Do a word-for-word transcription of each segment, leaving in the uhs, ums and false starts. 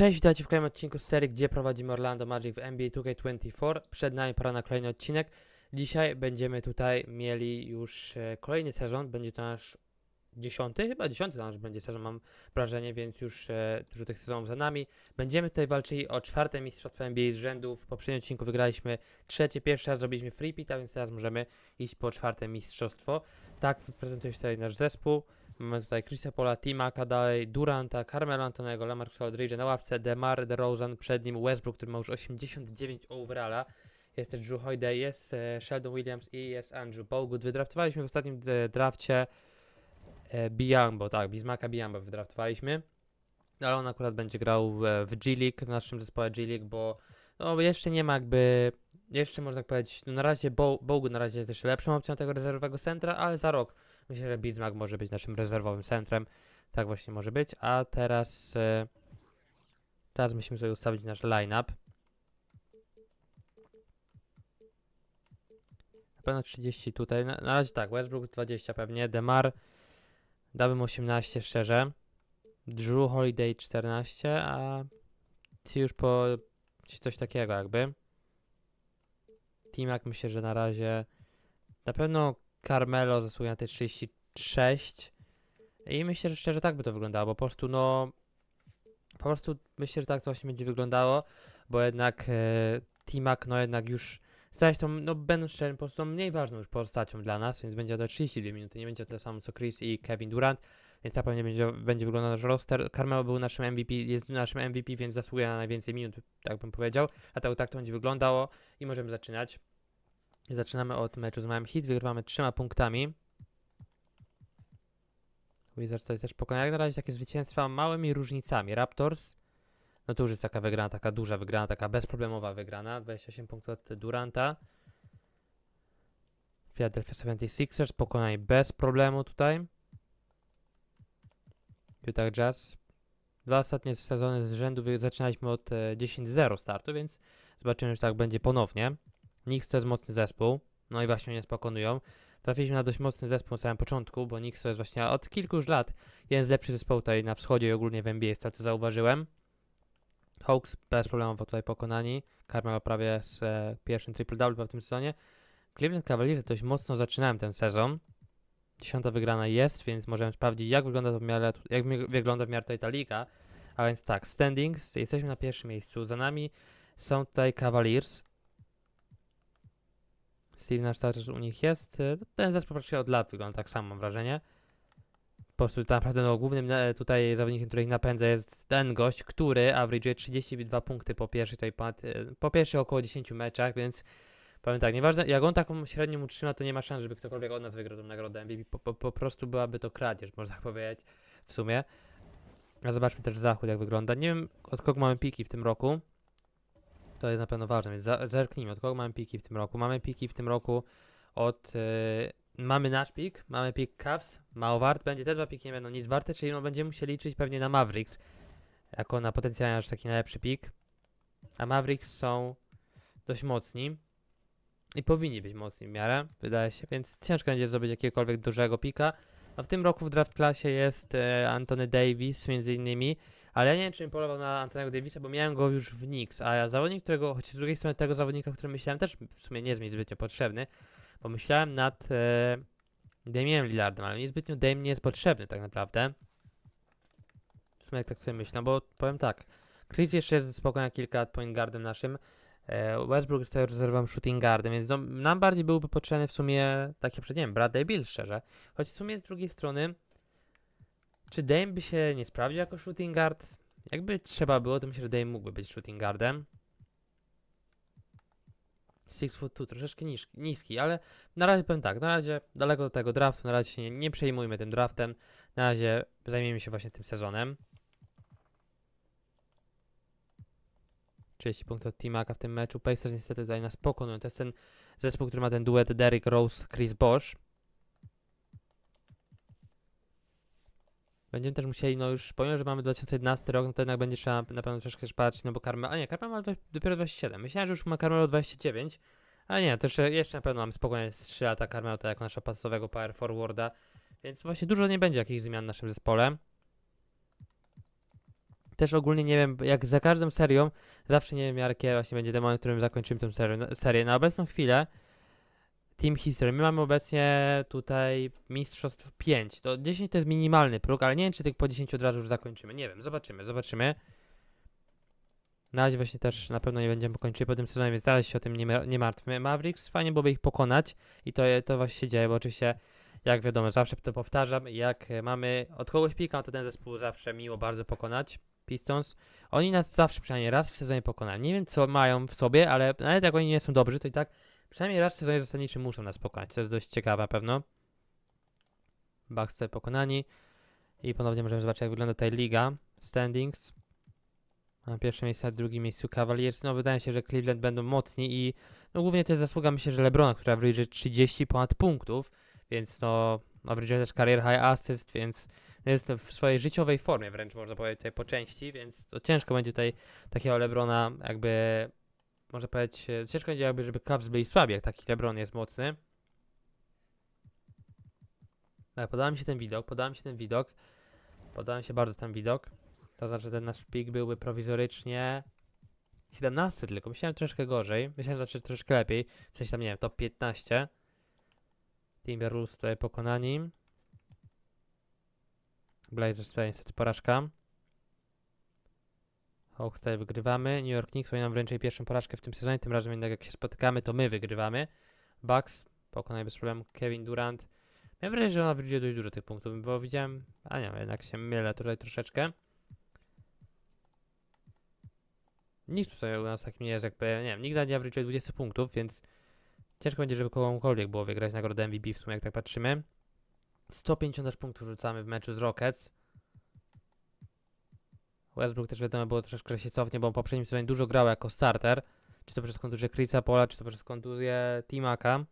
Cześć, witajcie w kolejnym odcinku z serii, gdzie prowadzimy Orlando Magic w N B A two K dwadzieścia cztery. Przed nami pora na kolejny odcinek. Dzisiaj będziemy tutaj mieli już e, kolejny sezon. Będzie to nasz dziesiąty, chyba dziesiąty nasz będzie sezon, mam wrażenie, więc już e, dużo tych sezonów za nami. Będziemy tutaj walczyli o czwarte mistrzostwo N B A z rzędu. W poprzednim odcinku wygraliśmy trzecie, pierwszy raz zrobiliśmy free pit, a więc teraz możemy iść po czwarte mistrzostwo. Tak prezentuje się tutaj nasz zespół. Mamy tutaj Chrisa Paula, T-Maca, dalej Duranta, Carmelo Antonego, Lamarcus Aldridge'a na ławce, DeMar DeRozan, przed nim Westbrook, który ma już osiemdziesiąt dziewięć overalla. Jest też Drew Holiday, jest e, Sheldon Williams i jest Andrew Bogut. Wydraftowaliśmy w ostatnim e, drafcie e, Biyombo, tak, Bismacka Biyombo wydraftowaliśmy. Ale on akurat będzie grał e, w G League, w naszym zespole G League, bo no, jeszcze nie ma jakby, jeszcze można tak powiedzieć, no, na razie Bo Bogut na razie jest jeszcze lepszą opcją tego rezerwowego centra, ale za rok myślę, że Bismack może być naszym rezerwowym centrem. Tak właśnie może być. A teraz e, teraz musimy sobie ustawić nasz line-up. Na pewno trzydzieści tutaj. Na, na razie tak, Westbrook dwadzieścia pewnie. DeMar dałbym osiemnaście szczerze. Drew Holiday czternaście, a ci już po ci coś takiego jakby. T-Mac myślę, że na razie na pewno Carmelo zasługuje na te trzydzieści sześć i myślę, że szczerze tak by to wyglądało, bo po prostu no po prostu myślę, że tak to właśnie będzie wyglądało, bo jednak e, T-Mac no jednak już staje się tą, no będąc szczerym, po prostu mniej ważną już postacią dla nas, więc będzie to trzydzieści dwie minuty, nie będzie to tyle samo co Chris i Kevin Durant, więc tak pewnie będzie, będzie wyglądał nasz roster. Carmelo był naszym M V P, jest naszym M V P, więc zasługuje na najwięcej minut, tak bym powiedział, dlatego tak to będzie wyglądało i możemy zaczynać. Zaczynamy od meczu z Miami Heat, wygrywamy trzema punktami. Wizards tutaj też pokonają jak na razie takie zwycięstwa małymi różnicami. Raptors, no to już jest taka wygrana, taka duża wygrana, taka bezproblemowa wygrana. dwadzieścia osiem punktów od Duranta. Philadelphia seventy-sixers pokonali bez problemu tutaj. Utah Jazz. Dwa ostatnie sezony z rzędu zaczynaliśmy od e, dziesięć zero startu, więc zobaczymy, że tak będzie ponownie. Knicks to jest mocny zespół, no i właśnie nie pokonują. Trafiliśmy na dość mocny zespół na samym początku, bo Knicks to jest właśnie od kilku już lat jeden z lepszych zespołów tutaj na wschodzie i ogólnie w N B A, z tego co zauważyłem. Hawks bez problemowo tutaj pokonani. Carmelo prawie z e, pierwszym triple-double w tym sezonie. Cleveland Cavaliers dość mocno zaczynałem ten sezon. Dziesiąta wygrana jest, więc możemy sprawdzić jak wygląda to w miarę, jak wygląda w miarę tutaj ta liga. A więc tak, standings, jesteśmy na pierwszym miejscu. Za nami są tutaj Cavaliers. Steve Nash też u nich jest. Ten zespół praktycznie od lat wygląda tak samo, mam wrażenie. Po prostu tak naprawdę no, głównym tutaj zawodnikiem, który ich napędza jest ten gość, który average'uje trzydzieści dwa punkty po pierwszych tutaj po pierwszych około dziesięciu meczach, więc powiem tak, nieważne, jak on taką średnią utrzyma, to nie ma szans, żeby ktokolwiek od nas wygrał tę nagrodę M V P. Po, po, po prostu byłaby to kradzież, można powiedzieć w sumie. A zobaczmy też zachód jak wygląda. Nie wiem od kogo mamy piki w tym roku. To jest na pewno ważne, więc zerknijmy, od kogo mamy piki w tym roku. Mamy piki w tym roku od... Yy, mamy nasz pik, mamy pik Cavs, mało wart, będzie te dwa piki nie będą nic warte, czyli no będziemy musieli liczyć pewnie na Mavericks, jako na potencjalnie nasz taki najlepszy pik. A Mavericks są dość mocni i powinni być mocni w miarę, wydaje się, więc ciężko będzie zrobić jakiegokolwiek dużego pika. A w tym roku w draft klasie jest e, Anthony Davis między innymi, ale ja nie wiem, czy bym polował na Antonego Davisa, bo miałem go już w Knicks, a ja zawodnik, którego, choć z drugiej strony tego zawodnika, o którym myślałem, też w sumie nie jest mi zbytnio potrzebny, bo myślałem nad e, Damienem Lillardem, ale niezbytnio Dame nie jest potrzebny tak naprawdę. W sumie jak tak sobie myślę, bo powiem tak, Chris jeszcze jest spokojnie kilka lat point guardem naszym, e, Westbrook jest tutaj rezerwowym shooting guardem, więc no, nam bardziej byłby potrzebny w sumie, tak jak nie wiem, Bradley Beal szczerze, choć w sumie z drugiej strony, czy Dame by się nie sprawdził jako shooting guard? Jakby trzeba było, to myślę, że Dame mógłby być shooting guardem. six foot two, troszeczkę niski, niski, ale na razie powiem tak, na razie daleko do tego draftu, na razie się nie, nie przejmujmy tym draftem, na razie zajmiemy się właśnie tym sezonem. trzydzieści punktów od T-Maca w tym meczu, Pacers niestety tutaj nas pokonują, to jest ten zespół, który ma ten duet Derrick Rose, Chris Bosh. Będziemy też musieli, no już pomimo, że mamy dwa tysiące jedenasty rok, no to jednak będzie trzeba na pewno troszkę patrzeć, no bo Carmelo, a nie, Carmelo ma dopiero dwadzieścia siedem, myślałem, że już ma Carmelo dwadzieścia dziewięć, ale nie, to jeszcze, jeszcze na pewno mamy spokojnie z trzy lata Carmelo, to jako naszego pasowego power forwarda, więc właśnie dużo nie będzie jakichś zmian w naszym zespole. Też ogólnie nie wiem, jak za każdą serią, zawsze nie wiem, jakie właśnie będzie ten moment, w którym zakończymy tę serię. serię. Na obecną chwilę Team History. My mamy obecnie tutaj mistrzostw pięć. To dziesięć to jest minimalny próg, ale nie wiem, czy tych po dziesięć od razu już zakończymy. Nie wiem, zobaczymy, zobaczymy. Na razie właśnie też na pewno nie będziemy kończyli po tym sezonie, więc zaraz się o tym nie, nie martwmy. Mavericks, fajnie byłoby ich pokonać i to, to właśnie się dzieje, bo oczywiście, jak wiadomo, zawsze to powtarzam, jak mamy od kogoś pika, to ten zespół zawsze miło bardzo pokonać. Pistons. Oni nas zawsze przynajmniej raz w sezonie pokonają. Nie wiem, co mają w sobie, ale nawet jak oni nie są dobrzy, to i tak przynajmniej raz w sezonie zasadniczym muszą nas pokonać, co jest dość ciekawe na pewno. Bucks tutaj pokonani. I ponownie możemy zobaczyć, jak wygląda tutaj liga. Standings. Na pierwszym miejscu, na drugim miejscu Cavaliers. No wydaje mi się, że Cleveland będą mocni i no głównie to jest zasługa, myślę, że LeBrona, która average trzydzieści ponad punktów, więc no average też career high assist, więc jest w swojej życiowej formie wręcz można powiedzieć tutaj po części, więc to ciężko będzie tutaj takiego LeBrona jakby, można powiedzieć, ciężko będzie jakby, żeby Cavs byli słabi, jak taki LeBron jest mocny. Ale podoba mi się ten widok, podoba mi się ten widok, podoba mi się bardzo ten widok. To znaczy, że ten nasz pik byłby prowizorycznie siedemnasty tylko. Myślałem troszkę gorzej. Myślałem, że znaczy troszkę lepiej. W sensie tam, nie wiem, top piętnaście. Timberwolves tutaj pokonani. Blazers tutaj niestety porażka. Hawks tutaj wygrywamy. New York Knicks oni nam wręczyli pierwszą porażkę w tym sezonie. Tym razem jednak jak się spotykamy, to my wygrywamy. Bucks pokonali bez problemu Kevin Durant. Miałem wrażenie, że ona wróci dość dużo tych punktów, bo widziałem... A nie, jednak się mylę tutaj troszeczkę. Nikt tutaj u nas takim nie jest jakby, nie wiem, nigdy nie average dwadzieścia punktów, więc ciężko będzie, żeby komukolwiek było wygrać nagrodę M V P w sumie, jak tak patrzymy. sto pięćdziesiąt punktów rzucamy w meczu z Rockets. Westbrook też wiadomo było troszeczkę, że się cofnie, bo on w poprzednim sezonie dużo grał jako starter. Czy to przez kontuzję Chrisa Paula, czy to przez kontuzję T-Maca.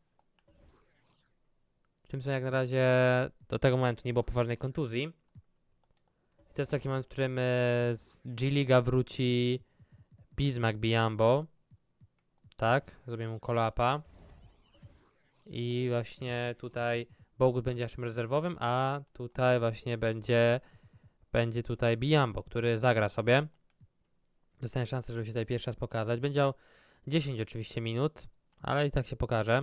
W tym sezonie jak na razie do tego momentu nie było poważnej kontuzji. To jest taki moment, w którym z G-Liga wróci Bismack Biyombo. Tak, zrobię mu kolapa. I właśnie tutaj Bogut będzie naszym rezerwowym, a tutaj właśnie będzie będzie tutaj Biyombo, który zagra sobie. Dostanie szansę, żeby się tutaj pierwszy raz pokazać. Będzie miał dziesięć oczywiście minut, ale i tak się pokaże.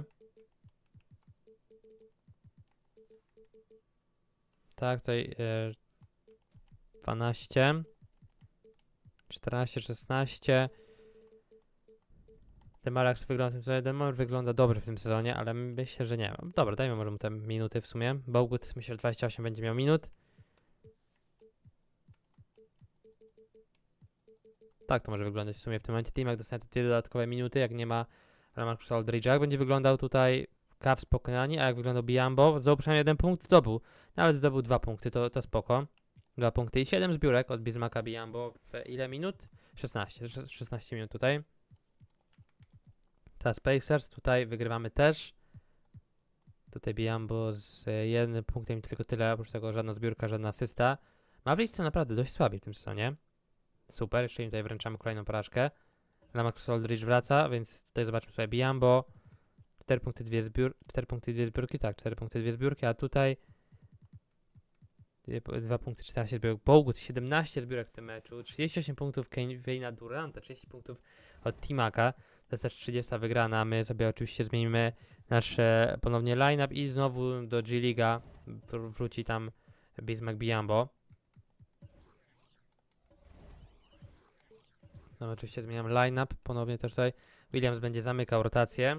Tak, tutaj e, dwanaście, czternaście, szesnaście. Ten Malax wygląda w tym sezonie, ten moment wygląda dobrze w tym sezonie, ale myślę, że nie. Dobra, dajmy może mu te minuty w sumie. Bogut myślę, że dwadzieścia osiem będzie miał minut. Tak to może wyglądać w sumie w tym momencie. T-Mac dostanie te dwie dodatkowe minuty, jak nie ma Lamarcus Aldridge'a. Jak będzie wyglądał tutaj Cavs pokonani, a jak wyglądał Biyombo, zdobył przynajmniej jeden punkt, zdobył. Nawet zdobył dwa punkty, to, to spoko. Dwa punkty i siedem zbiórek od Bismacka Biyombo w ile minut? szesnaście, szesnaście minut tutaj. Teraz Pacers, tutaj wygrywamy też. Tutaj Biyombo z jednym punktem i tylko tyle, oprócz tego żadna zbiórka, żadna asysta. Mavericks są naprawdę dość słabi w tym sezonie. Super, jeszcze im tutaj wręczamy kolejną porażkę. Lamarcus Aldridge wraca, więc tutaj zobaczmy sobie Biyombo. cztery punkty, dwie zbiór cztery punkty, dwie zbiórki, tak, cztery punkty, dwie zbiórki, a tutaj dwa punkty, czternaście zbiórek. Bogut, siedemnaście zbiórek w tym meczu, trzydzieści osiem punktów Kevina Duranta, trzydzieści punktów od T-Maca. To jest też trzydziesta wygrana. My sobie oczywiście zmienimy nasz e, ponownie line-up i znowu do G-Liga wr wróci tam Bismack Biyombo. No oczywiście zmieniam line-up, ponownie też tutaj Williams będzie zamykał rotację.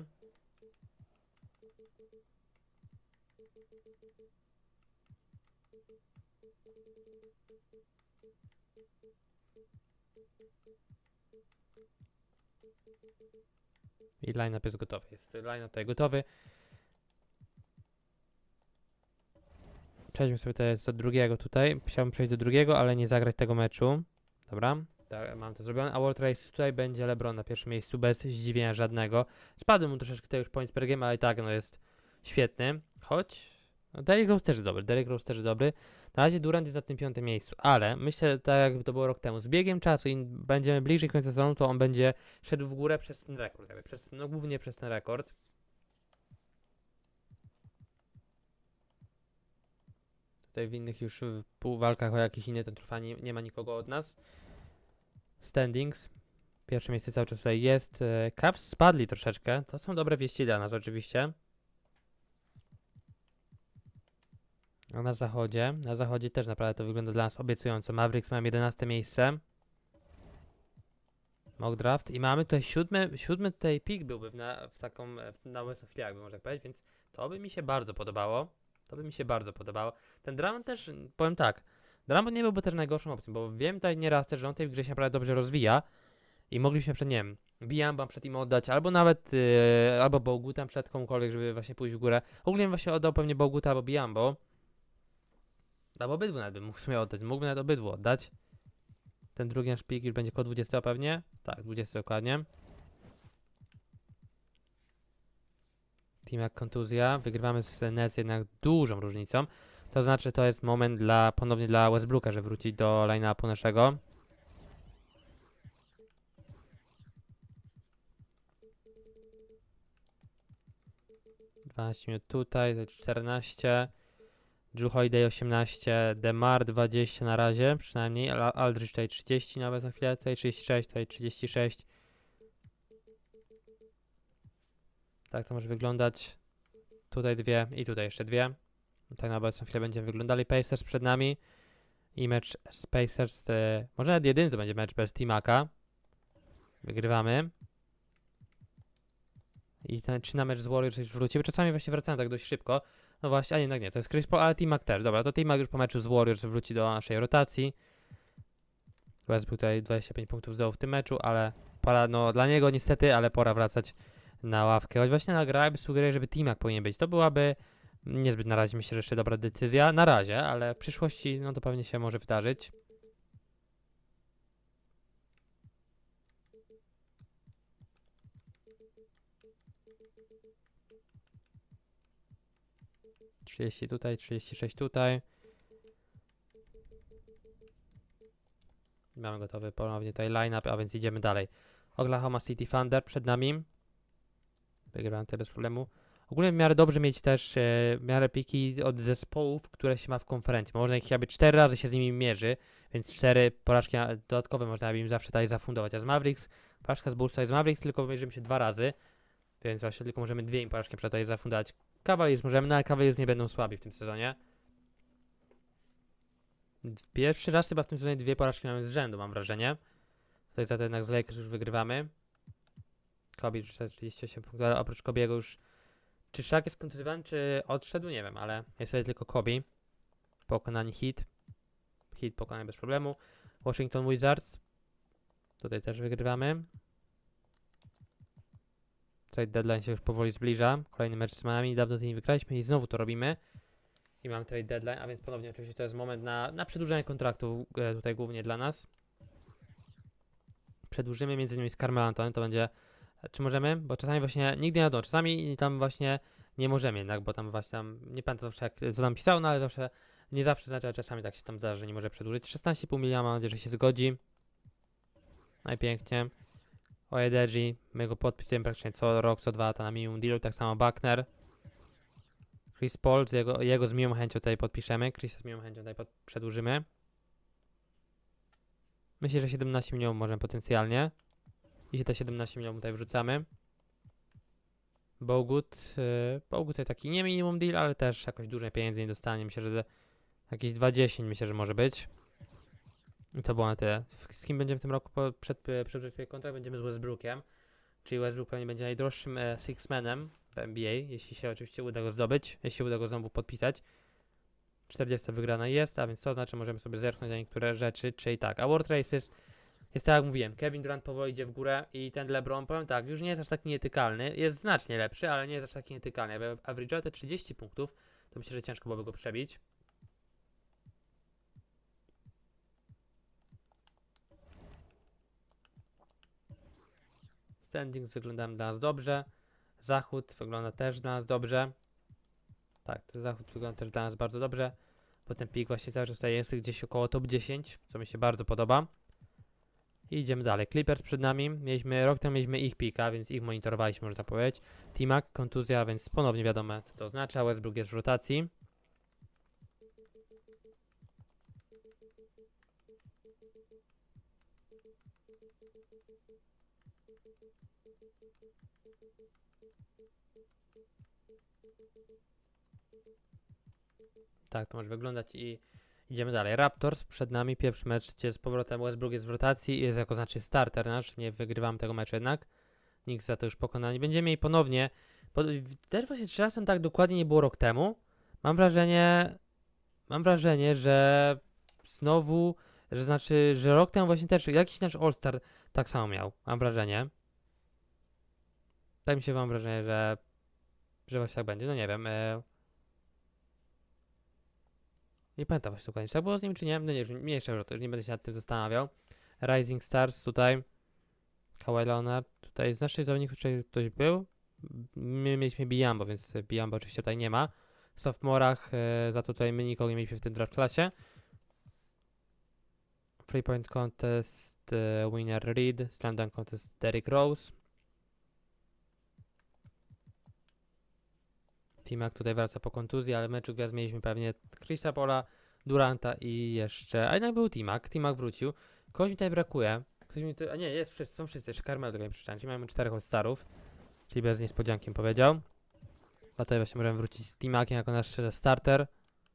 I line-up jest gotowy. Jest line-up tutaj gotowy. Przejdźmy sobie tutaj do drugiego tutaj. Chciałbym przejść do drugiego, ale nie zagrać tego meczu. Dobra, tak, mam to zrobione. A World Race tutaj będzie LeBron na pierwszym miejscu, bez zdziwienia żadnego. Spadł mu troszeczkę tutaj już points per game, ale i tak no jest świetny. Choć no, Derrick Rose też jest dobry, Derrick Rose też jest dobry. Na razie Durant jest na tym piątym miejscu, ale myślę, tak jak to było rok temu, z biegiem czasu i będziemy bliżej końca sezonu, to on będzie szedł w górę przez ten rekord, jakby przez, no głównie przez ten rekord. Tutaj w innych już w półwalkach o jakieś inne ten trwa nie, nie ma nikogo od nas. Standings. Pierwsze miejsce cały czas tutaj jest. E, Cavs spadli troszeczkę. To są dobre wieści dla nas oczywiście. A na zachodzie, na zachodzie też naprawdę to wygląda dla nas obiecująco. Mavericks mają jedenaste miejsce. Mock draft. I mamy tutaj siódmy, siódmy tutaj pik byłby w, na, w taką, w, na West of Flag, by można tak powiedzieć, więc to by mi się bardzo podobało. To by mi się bardzo podobało. Ten Drummond też, powiem tak, Drummond nie byłby też najgorszą opcją, bo wiem tutaj nieraz też, że on tej grze się naprawdę dobrze rozwija i mogliśmy przed, nie wiem, Biyamba przed nim oddać, albo nawet, yy, albo Boguta przed komukolwiek, żeby właśnie pójść w górę. Ogólnie właśnie oddał pewnie Boguta albo Biyambo. Albo obydwu nawet bym mógł sobie oddać, mógłbym nawet obydwu oddać. Ten drugi nasz pik już będzie koło dwudziestego pewnie. Tak, dwudziesty dokładnie. Team jak kontuzja. Wygrywamy z Nets jednak dużą różnicą. To znaczy to jest moment dla ponownie dla Westbrooka, że wrócić do line-upu naszego. dwanaście minut tutaj, czternaście. Drew Holiday osiemnaście, DeMar dwadzieścia na razie, przynajmniej, Aldridge tutaj trzydzieści nawet za chwilę, tutaj trzydzieści sześć, tutaj trzydzieści sześć. Tak to może wyglądać. Tutaj dwie i tutaj jeszcze dwie. Tak na obecną chwilę będziemy wyglądali. Pacers przed nami i mecz z Pacers, te, może nawet jedyny to będzie mecz bez T-Maca. Wygrywamy. I ten, czy na mecz z Warriors już wrócimy? Czasami właśnie wracają tak dość szybko. No właśnie, a jednak nie, to jest Chris Paul, ale T-Mac też. Dobra, to T-Mac już po meczu z Warriors wróci do naszej rotacji. Westbrook tutaj dwadzieścia pięć punktów zdobył w tym meczu, ale pora, no dla niego niestety, ale pora wracać na ławkę. Choć właśnie na grę by sugeruję, żeby T-Mac powinien być. To byłaby niezbyt na razie, myślę, że jeszcze dobra decyzja. Na razie, ale w przyszłości, no to pewnie się może wydarzyć. trzydzieści tutaj, trzydzieści sześć tutaj. Mamy gotowy ponownie tutaj line-up, a więc idziemy dalej. Oklahoma City Thunder przed nami. Wygrywamy tutaj bez problemu. Ogólnie w miarę dobrze mieć też e, w miarę piki od zespołów, które się ma w konferencji. Można ich jakby cztery razy się z nimi mierzy, więc cztery porażki dodatkowe można by im zawsze tutaj zafundować. A z Mavericks, porażka z Bulls to jest z Mavericks, tylko mierzymy się dwa razy, więc właśnie tylko możemy dwie im porażki tutaj zafundować. Cavaliers możemy, no ale Cavaliers nie będą słabi w tym sezonie. Pierwszy raz chyba w tym sezonie dwie porażki mamy z rzędu, mam wrażenie. Tutaj za to jednak z Lakers już wygrywamy. Kobe już czterdzieści osiem punktów, ale oprócz Kobiego już... Czy Shaq jest kontuzjowany, czy odszedł? Nie wiem, ale jest tutaj tylko Kobe. Pokonany Heat. Heat pokonany bez problemu. Washington Wizards. Tutaj też wygrywamy. Trade deadline się już powoli zbliża. Kolejny mecz z Miami. Dawno z nimi wygraliśmy i znowu to robimy. I mam trade deadline, a więc ponownie oczywiście to jest moment na, na przedłużenie kontraktu e, tutaj głównie dla nas. Przedłużymy między innymi z Carmelo Anthony, to będzie... Czy możemy? Bo czasami właśnie, nigdy nie wiadomo, czasami tam właśnie nie możemy jednak, bo tam właśnie tam, nie pamiętam zawsze jak, co tam pisał, no ale zawsze, nie zawsze znaczy, ale czasami tak się tam zdarza, że nie może przedłużyć. szesnaście i pół miliona, mam nadzieję, że się zgodzi. Najpięknie. Ojedeji, my go podpisujemy praktycznie co rok, co dwa lata na minimum dealu, tak samo Buckner. Chris Paul, z jego, jego z miłą chęcią tutaj podpiszemy, Chrisa z miłą chęcią tutaj pod, przedłużymy. Myślę, że siedemnaście milionów możemy potencjalnie. I się te siedemnaście milionów tutaj wrzucamy. Bogut. Yy, Bogut to taki nie minimum deal, ale też jakoś dużo pieniędzy nie dostanie. Myślę, że jakieś dwadzieścia myślę, że może być. I to było na tyle. Z kim będziemy w tym roku po, przed przedłużeniem kontrakt? Będziemy z Westbrookiem. Czyli Westbrook pewnie będzie najdroższym e, six-manem w N B A, jeśli się oczywiście uda go zdobyć, jeśli uda go znowu podpisać. czterdziesta wygrana jest, a więc to znaczy możemy sobie zerknąć na niektóre rzeczy, czyli tak, a World Races jest tak jak mówiłem, Kevin Durant powoli idzie w górę i ten LeBron, powiem tak, już nie jest aż taki nietykalny, jest znacznie lepszy, ale nie jest aż taki nietykalny, jakby average'ował te trzydzieści punktów, to myślę, że ciężko byłoby go przebić. Standings wyglądają dla nas dobrze, Zachód wygląda też dla nas dobrze. Tak, ten Zachód wygląda też dla nas bardzo dobrze, bo ten pik właśnie cały czas tutaj jest gdzieś około top dziesięć, co mi się bardzo podoba. I idziemy dalej. Clippers przed nami. Mieliśmy, rok temu mieliśmy ich pika, więc ich monitorowaliśmy, można powiedzieć. T-Mac, kontuzja, więc ponownie wiadomo, co to oznacza. Westbrook jest w rotacji. Tak to może wyglądać i idziemy dalej. Raptors przed nami, pierwszy mecz, gdzie z powrotem Westbrook jest w rotacji i jest jako znaczy starter nasz, nie wygrywamy tego meczu jednak. Nikt za to już pokonani. Będziemy mieli ponownie, po, też właśnie czasem tak dokładnie nie było rok temu. Mam wrażenie, mam wrażenie, że znowu, że znaczy, że rok temu właśnie też jakiś nasz All-Star tak samo miał, mam wrażenie. Tak mi się mam wrażenie, że, że właśnie tak będzie, no nie wiem. E, Nie pamiętam właśnie dokładnie, czy tak było z nim, czy nie? No nie, już mniejsza już, to już nie będę się nad tym zastanawiał. Rising Stars tutaj. Kawhi Leonard. Tutaj z naszych zawodników tutaj ktoś był. My mieliśmy Biambo, więc Biambo oczywiście tutaj nie ma. W sophomorach e, za to tutaj my nikogo nie mieliśmy w tym draft klasie. Three Point Contest e, winner Reed. Slam Dunk Contest Derrick Rose. Timak tutaj wraca po kontuzji, ale meczu gwiazd mieliśmy pewnie Chrisa Paula, Duranta i jeszcze... A jednak był Timak, Timak wrócił. Kogoś mi tutaj brakuje. Ktoś mi tutaj... A nie, jest, wszyscy, są wszyscy, jeszcze Carmelo tego nie przeczytałem. Czyli mamy czterech All-Starów, czyli bez niespodzianki bym powiedział. A tutaj właśnie możemy wrócić z Timakiem jako nasz starter.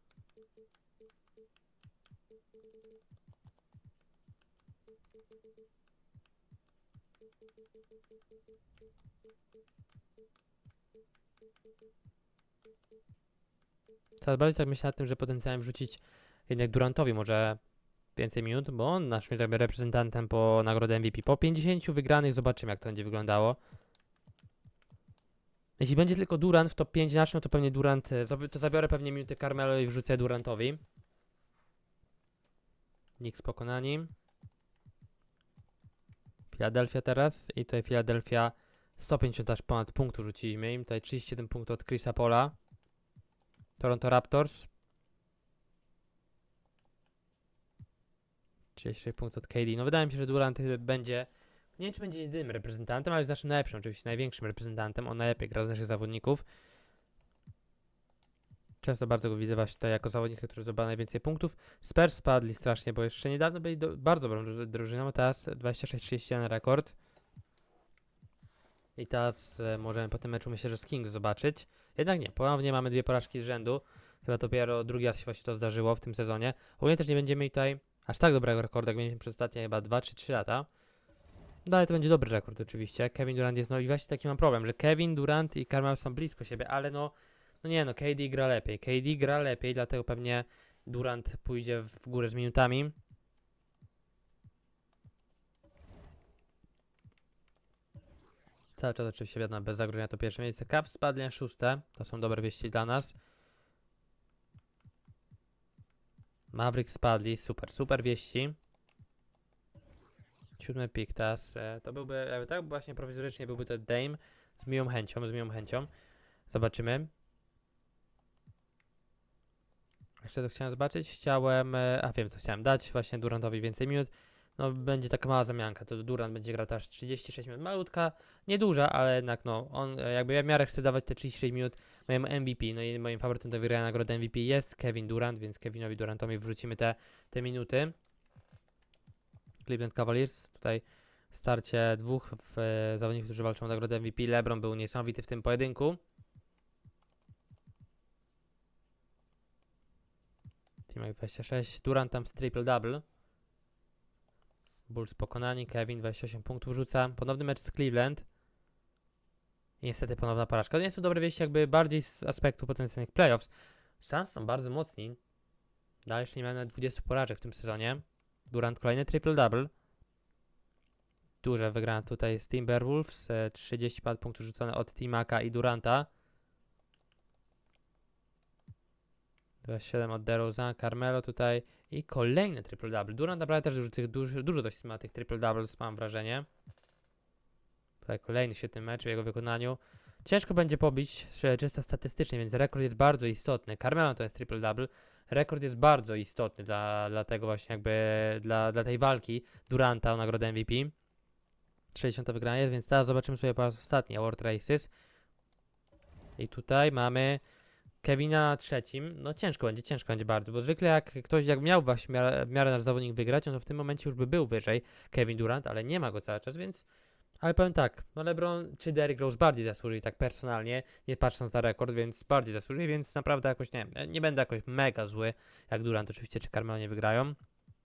Teraz bardziej tak myślę nad tym, że potencjalnie wrzucić jednak Durantowi może więcej minut, bo on naszym jakby reprezentantem po nagrodę M V P. Po pięćdziesięciu wygranych zobaczymy, jak to będzie wyglądało. Jeśli będzie tylko Durant w top pięć naszym, to pewnie Durant, to zabiorę pewnie minuty Carmelo i wrzucę Durantowi. Knicks pokonani. Philadelphia teraz i tutaj Philadelphia sto pięćdziesiąt aż ponad punktów rzuciliśmy im. Tutaj trzydzieści siedem punktów od Chrisa Paula. Toronto Raptors. trzydzieści sześć punktów od K D. No wydaje mi się, że Durant będzie, nie wiem czy będzie jedynym reprezentantem, ale jest naszym najlepszym, oczywiście największym reprezentantem. On najlepiej gra z naszych zawodników. Często bardzo go widzę właśnie tutaj jako zawodnika, który zdobywa najwięcej punktów. Spurs spadli strasznie, bo jeszcze niedawno byli do, bardzo dobrą drużyną, a teraz dwadzieścia sześć trzydzieści jeden rekord. I teraz e, możemy po tym meczu myślę, że z Kings zobaczyć. Jednak nie, ponownie mamy dwie porażki z rzędu. Chyba dopiero drugi raz się właśnie to zdarzyło w tym sezonie. Ogólnie też nie będziemy mieli tutaj aż tak dobrego rekordu, jak mieliśmy przez ostatnie chyba dwa czy trzy lata. No ale to będzie dobry rekord oczywiście. Kevin Durant jest, no i właśnie taki mam problem, że Kevin Durant i Carmelo są blisko siebie, ale no, no nie no, K D gra lepiej. K D gra lepiej, dlatego pewnie Durant pójdzie w górę z minutami. Cały czas oczywiście wiadomo, bez zagrożenia to pierwsze miejsce. Cavs spadli na szóste, to są dobre wieści dla nas. Mavericks spadli, super, super wieści. Siódmy pick teraz, e, to byłby, jakby tak właśnie prowizorycznie byłby to Dame z miłą chęcią, z miłą chęcią. Zobaczymy. Jeszcze to chciałem zobaczyć, chciałem, e, a wiem co chciałem dać, właśnie Durantowi więcej minut. No będzie taka mała zamianka, to Durant będzie grał aż trzydzieści sześć minut, malutka, nieduża, ale jednak no, on e, jakby ja w miarę chcę dawać te trzydzieści sześć minut mojemu M V P, no i moim faworytem do wygrania nagrody M V P jest Kevin Durant, więc Kevinowi Durantowi wrzucimy te, te minuty. Cleveland Cavaliers, tutaj starcie dwóch w, e, zawodników, którzy walczą o nagrodę M V P. LeBron był niesamowity w tym pojedynku. Team dwadzieścia sześć, Durant tam z triple-double. Bulls pokonani, Kevin dwadzieścia osiem punktów rzuca. Ponowny mecz z Cleveland. I niestety ponowna porażka. To nie są dobre wieści, jakby bardziej z aspektu potencjalnych playoffs. Suns są bardzo mocni. Dalej jeszcze nie mają nawet dwudziestu porażek w tym sezonie. Durant kolejny triple-double. Duże wygrana tutaj z Timberwolves. trzydzieści punktów rzucone od Timaka i Duranta. dwadzieścia siedem od DeRozan, Carmelo tutaj i kolejny triple-double. Durant naprawdę też dużo, tych, dużo, dużo dość ma tych triple-doubles, mam wrażenie. Tutaj kolejny świetny mecz w jego wykonaniu. Ciężko będzie pobić czysto statystycznie, więc rekord jest bardzo istotny. Carmelo to jest triple-double. Rekord jest bardzo istotny dla, dla tego właśnie jakby, dla, dla tej walki Duranta o nagrodę M V P. sześćdziesiąta wygrana jest, więc teraz zobaczymy sobie po raz ostatni Award Races. I tutaj mamy Kevina na trzecim, no ciężko będzie, ciężko będzie bardzo, bo zwykle jak ktoś jak miał właśnie w miarę, w miarę nasz zawodnik wygrać, no to w tym momencie już by był wyżej Kevin Durant, ale nie ma go cały czas, więc ale powiem tak, no LeBron czy Derrick Rose bardziej zasłużyli tak personalnie, nie patrząc na rekord, więc bardziej zasłużyli, więc naprawdę jakoś nie wiem, nie będę jakoś mega zły, jak Durant oczywiście czy Carmelo nie wygrają.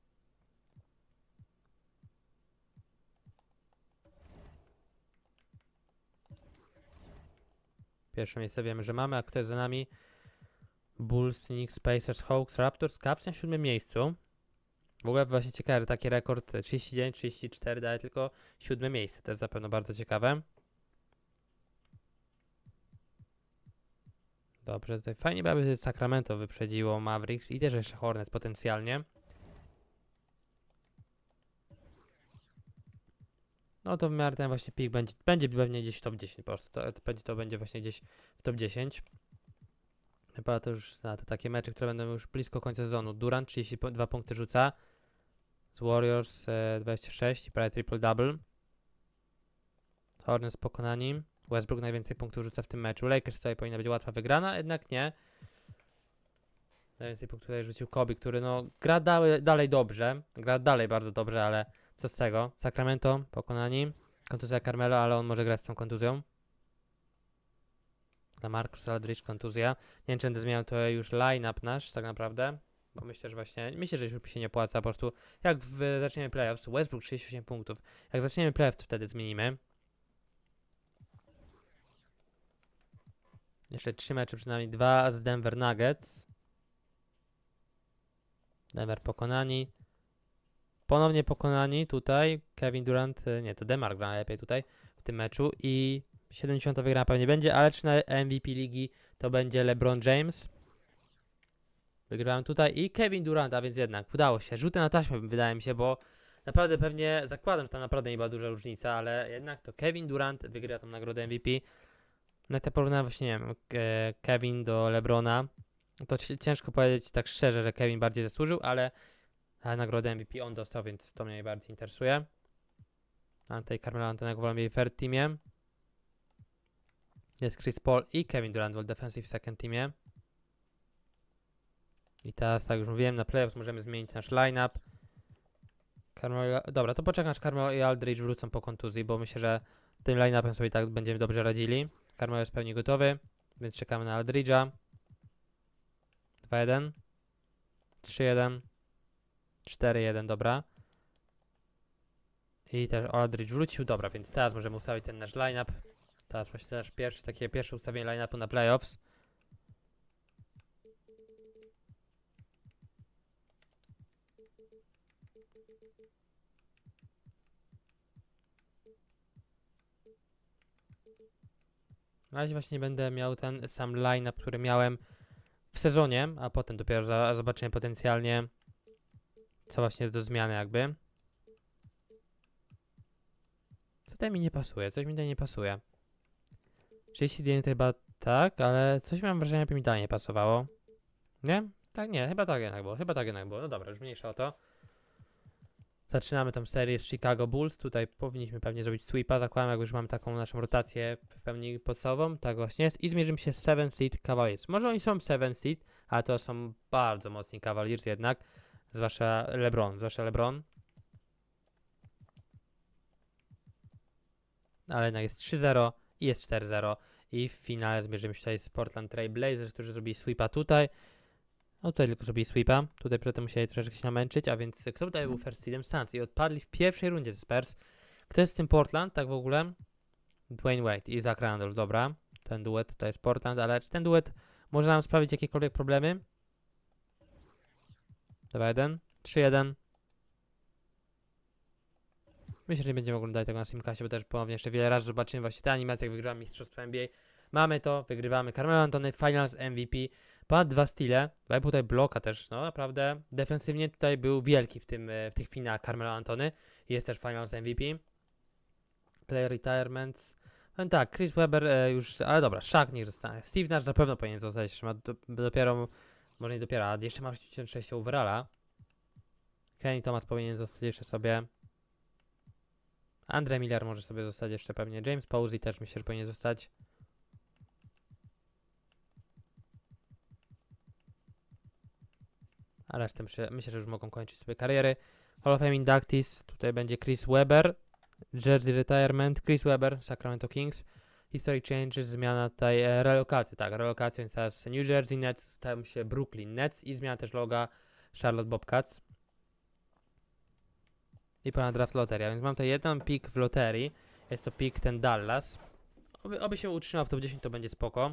Pierwsze miejsce wiemy, że mamy, a kto jest za nami? Bulls, Knicks, Pacers, Hawks, Raptors, Cavs na siódmym miejscu. W ogóle właśnie ciekawe, że taki rekord trzydzieści dziewięć trzydzieści cztery daje tylko siódme miejsce. To jest na pewno bardzo ciekawe. Dobrze, tutaj fajnie by, aby Sacramento wyprzedziło Mavericks i też jeszcze Hornets potencjalnie. No to w miarę ten właśnie pik będzie, będzie pewnie gdzieś w top dziesięć po prostu. To, to, będzie, to będzie właśnie gdzieś w top dziesięć. Chyba to już na te takie mecze, które będą już blisko końca sezonu. Durant trzydzieści dwa punkty rzuca. Z Warriors e, dwadzieścia sześć i prawie triple-double. Hornets pokonani. Westbrook najwięcej punktów rzuca w tym meczu. Lakers tutaj powinna być łatwa wygrana, jednak nie. Najwięcej punktów tutaj rzucił Kobe, który no gra dalej, dalej dobrze. Gra dalej bardzo dobrze, ale co z tego? Sacramento pokonani. Kontuzja Carmelo, ale on może grać z tą kontuzją. Dla Marcus Aldridge kontuzja. Nie wiem, czy będę zmieniał to już line-up nasz tak naprawdę. Bo myślę, że właśnie, myślę, że już się nie opłaca. Po prostu jak w, zaczniemy playoffs, Westbrook trzydzieści osiem punktów. Jak zaczniemy playoffs, to wtedy zmienimy. Jeszcze trzy mecze, przynajmniej dwa z Denver Nuggets. Denver pokonani. Ponownie pokonani tutaj. Kevin Durant, nie, to DeMar gra najlepiej tutaj w tym meczu. I siedemdziesiąta wygrana pewnie będzie, ale czy na M V P ligi to będzie LeBron James. Wygrałem tutaj i Kevin Durant, a więc jednak udało się. Rzuty na taśmę wydaje mi się, bo naprawdę pewnie zakładam, że tam naprawdę nie była duża różnica, ale jednak to Kevin Durant wygrywa tą nagrodę M V P. No i te porównania właśnie, nie wiem, Kevin do LeBrona, to ciężko powiedzieć tak szczerze, że Kevin bardziej zasłużył, ale, ale nagrodę M V P on dostał, więc to mnie najbardziej interesuje. A tutaj Carmelo Antonego wolę w third teamie. Jest Chris Paul i Kevin Durant w defensive second teamie. I teraz, tak już mówiłem, na playoffs możemy zmienić nasz line-up. Carmelo, dobra, to poczekam, aż Carmelo i Aldridge wrócą po kontuzji, bo myślę, że tym line-upem sobie tak będziemy dobrze radzili. Carmelo jest w pełni gotowy, więc czekamy na Aldridge'a. dwa jeden, trzy jeden, cztery jeden, dobra. I też Aldridge wrócił, dobra, więc teraz możemy ustawić ten nasz line-up. Teraz właśnie nasz pierwszy, takie pierwsze ustawienie line-upu na playoffs. Na razie właśnie będę miał ten sam line-up, który miałem w sezonie, a potem dopiero za, zobaczymy potencjalnie, co właśnie jest do zmiany jakby. Co tutaj mi nie pasuje? Coś mi tutaj nie pasuje. trzydzieści dziewięć to chyba tak, ale coś mam wrażenie, jakby mi dalej nie pasowało. Nie? Tak nie, chyba tak jednak było, chyba tak jednak było. No dobra, już mniejsza o to. Zaczynamy tą serię z Chicago Bulls. Tutaj powinniśmy pewnie zrobić sweepa. Zakładam, jak już mamy taką naszą rotację w pełni podstawową. Tak właśnie jest. I zmierzymy się z seven seed Cavaliers. Może oni są seven seed, ale to są bardzo mocni Cavaliers jednak. Zwłaszcza LeBron. Zwłaszcza LeBron. Ale jednak jest trzy zero i jest cztery zero. I w finale zmierzymy się tutaj z Portland Trail Blazers, którzy zrobili sweepa tutaj. No tutaj tylko zrobili sweepa. Tutaj przy tym musieli troszeczkę się namęczyć, a więc kto tutaj był first seedem? Suns i odpadli w pierwszej rundzie ze Spurs. Kto jest z tym Portland, tak w ogóle? Dwayne Wade i Zach Randolph, dobra. Ten duet to jest Portland, ale czy ten duet może nam sprawić jakiekolwiek problemy? dwa jeden, trzy jeden. Myślę, że nie będziemy oglądać tego na Simcasie, bo też ponownie jeszcze wiele razy zobaczymy właśnie te animacje, jak wygrywamy Mistrzostwo N B A. Mamy to, wygrywamy. Carmelo Anthony, Finals M V P. Ponad dwa stile. Dwa tutaj bloka też, no naprawdę. Defensywnie tutaj był wielki w, tym, w tych finałach Carmelo Anthony. Jest też Finals M V P. Player Retirement. No tak, Chris Webber e, już, ale dobra, Shaq niech zostanie. Steve Nash na pewno powinien zostać, jeszcze ma do, dopiero, może nie dopiero, a jeszcze ma osiemdziesiąt sześć overalla. Kenny Thomas powinien zostać jeszcze sobie. Andre Miller może sobie zostać jeszcze pewnie. James Posey też myślę, że powinien zostać. A resztę myślę, myślę, że już mogą kończyć sobie kariery. Hall of Fame inductees, tutaj będzie Chris Webber, Jersey Retirement, Chris Webber, Sacramento Kings. History changes, zmiana tutaj, e, relokacji, tak, relokacja, więc teraz New Jersey Nets stają się Brooklyn Nets i zmiana też loga Charlotte Bobcats. I ponad draft loteria, więc mam tutaj jeden pick w loterii, jest to pick ten Dallas. Oby, oby się utrzymał w top dziesięć, to będzie spoko.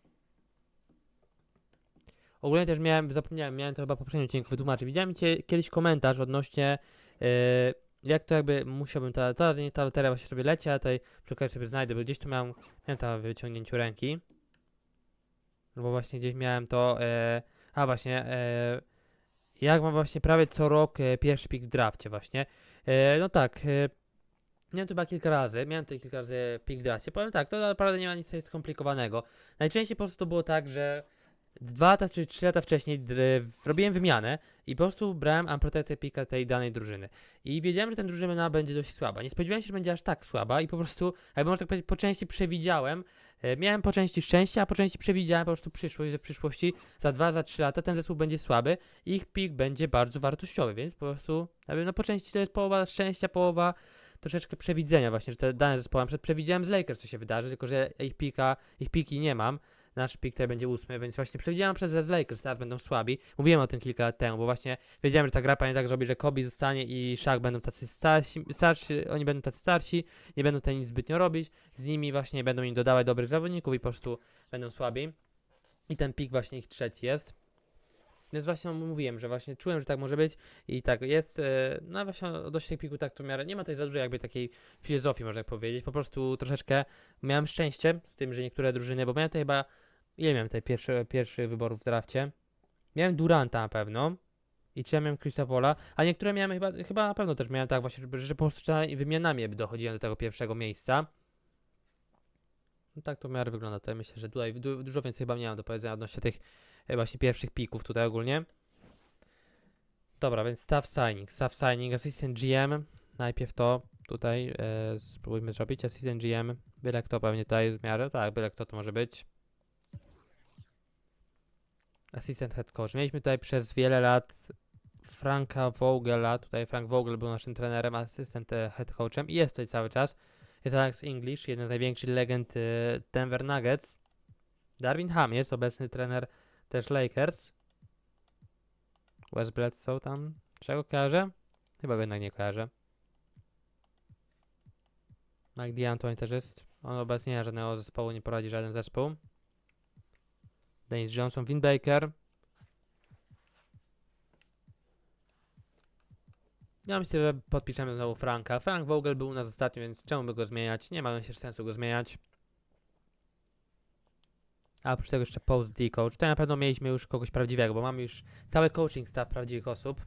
Ogólnie też miałem, zapomniałem, miałem to chyba w poprzednim odcinku wytłumaczyć. Widziałem cię kiedyś komentarz odnośnie, yy, jak to jakby musiałbym, ta, ta, ta loteria właśnie sobie leci, a tutaj przy okazji sobie znajdę, bo gdzieś tu miałem, miałem to w wyciągnięciu ręki. Albo właśnie gdzieś miałem to, yy, a właśnie, yy, jak mam właśnie prawie co rok yy, pierwszy pick w drafcie właśnie. Yy, no tak, yy, miałem to chyba kilka razy, miałem tutaj kilka razy pick w drafcie. Powiem tak, to naprawdę nie ma nic skomplikowanego. Najczęściej po prostu to było tak, że dwa czy trzy lata wcześniej robiłem wymianę i po prostu brałem unprotected picka tej danej drużyny. I wiedziałem, że ta drużyna będzie dość słaba. Nie spodziewałem się, że będzie aż tak słaba i po prostu, jakby można tak powiedzieć, po części przewidziałem, e, miałem po części szczęście, a po części przewidziałem po prostu przyszłość, że w przyszłości za dwa, za trzy lata ten zespół będzie słaby i ich pick będzie bardzo wartościowy, więc po prostu, jakby no po części to jest połowa szczęścia, połowa troszeczkę przewidzenia właśnie, że te dane zespołem przed przewidziałem z Lakers, co się wydarzy, tylko że ich pika, ich piki nie mam. Nasz pick tutaj będzie ósmy, więc właśnie przewidziałem przez z Lakers, teraz będą słabi. Mówiłem o tym kilka lat temu, bo właśnie wiedziałem, że ta gra pewnie tak zrobi, że Kobe zostanie i Shaq będą tacy starsi, starsi, oni będą tacy starsi, nie będą tutaj nic zbytnio robić, z nimi właśnie będą im dodawać dobrych zawodników i po prostu będą słabi. I ten pick właśnie ich trzeci jest. Więc właśnie mówiłem, że właśnie czułem, że tak może być i tak jest, yy, no właśnie dość tych pików tak to w miarę, nie ma tutaj za dużo jakby takiej filozofii, można tak powiedzieć, po prostu troszeczkę miałem szczęście z tym, że niektóre drużyny, bo miałem tutaj chyba, ile miałem tutaj pierwszy, pierwszy wyborów w drafcie, miałem Duranta na pewno i czy ja miałem Chrisa Paula, a niektóre miałem chyba, chyba na pewno też miałem tak właśnie, że, że po prostu wymianami dochodziłem do tego pierwszego miejsca. No tak to w miarę wygląda tutaj, myślę, że tutaj du dużo więcej chyba nie mam do powiedzenia odnośnie tych e, właśnie pierwszych pików tutaj ogólnie. Dobra, więc staff signing, staff signing, assistant G M, najpierw to tutaj e, spróbujmy zrobić, assistant G M, byle kto pewnie tutaj w miarę, tak, byle kto to może być. Assistant head coach, mieliśmy tutaj przez wiele lat Franka Vogela, tutaj Frank Vogel był naszym trenerem, asystent head coachem i jest tutaj cały czas. Jest Alex English, jeden z największych legend y, Denver Nuggets. Darvin Ham jest obecny trener też Lakers. Wes Bledsoe tam. Czego kojarzę? Chyba go jednak nie kojarzę. Mike D'Antoni też jest. On obecnie nie ma żadnego zespołu, nie prowadzi żaden zespół. Dennis Johnson, Vin Baker. Ja myślę, że podpiszemy znowu Franka. Frank Vogel był u nas ostatnio, więc czemu by go zmieniać? Nie ma się sensu go zmieniać. A oprócz tego jeszcze Post D coach. Tutaj na pewno mieliśmy już kogoś prawdziwego, bo mamy już cały coaching staff prawdziwych osób.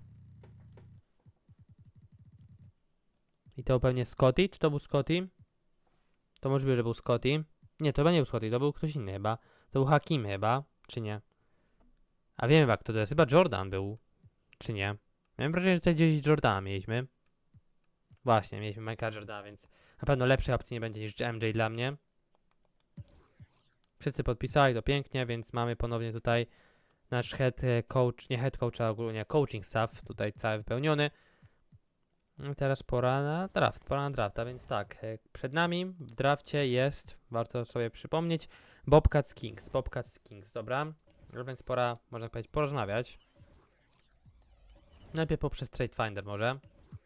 I to pewnie Scotty? Czy to był Scotty? To możliwe, że był Scotty. Nie, to chyba nie był Scotty, to był ktoś inny chyba. To był Hakim chyba, czy nie? A wiem chyba kto to jest. Chyba Jordan był, czy nie? Miałem wrażenie, że tutaj gdzieś Jordana mieliśmy. Właśnie, mieliśmy Michaela Jordana, więc na pewno lepszej opcji nie będzie niż M J dla mnie. Wszyscy podpisali to pięknie, więc mamy ponownie tutaj nasz head coach, nie head coach, a ogólnie coaching staff tutaj cały wypełniony. I teraz pora na draft, pora na drafta, więc tak, przed nami w drafcie jest, warto sobie przypomnieć, Bobcats Kings, Bobcats Kings, dobra? Więc pora, można powiedzieć, porozmawiać. Najpierw poprzez Trade Finder może.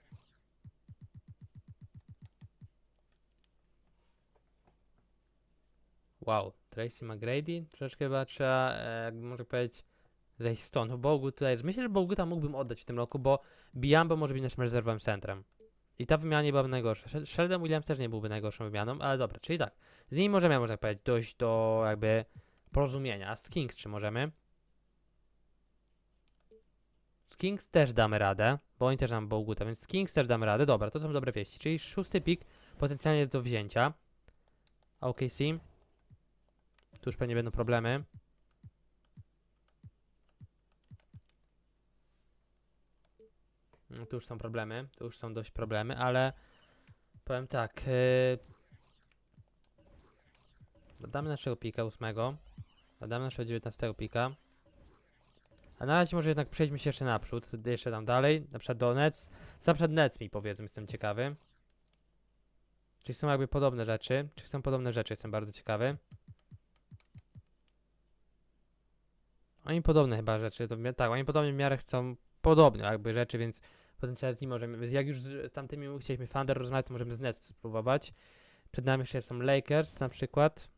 Wow, Tracy McGrady? Troszeczkę chyba trzeba, e, jakby można powiedzieć, zejść stąd. Bogu tutaj, myślę, że Boguta mógłbym oddać w tym roku, bo Biambo może być naszym rezerwowym centrem. I ta wymiana nie byłaby najgorsza. Sheldon Williams też nie byłby najgorszą wymianą, ale dobra, czyli tak. Z nimi możemy, można powiedzieć, dojść do jakby porozumienia. A z Kings czy możemy? Z Kings też damy radę, bo oni też nam Boguta, więc z Kings też damy radę. Dobra, to są dobre wieści. Czyli szósty pick potencjalnie jest do wzięcia. O K C. Tu już pewnie będą problemy. No, tu już są problemy, tu już są dość problemy, ale powiem tak. Yy, dodamy naszego pika ósmego. Dodamy naszego dziewiętnastego pika. A na razie może jednak przejdźmy się jeszcze naprzód, jeszcze tam dalej, na przykład do Nets. Na przykład Nets mi powiedzmy, jestem ciekawy. Czy są jakby podobne rzeczy? Czy są podobne rzeczy, jestem bardzo ciekawy. Oni podobne chyba rzeczy, to w, tak, oni podobnie w miarę chcą podobne jakby rzeczy, więc potencjalnie z nimi możemy, jak już z tamtymi chcieliśmy Thunder rozmawiać, to możemy z Nets spróbować. Przed nami jeszcze są Lakers na przykład.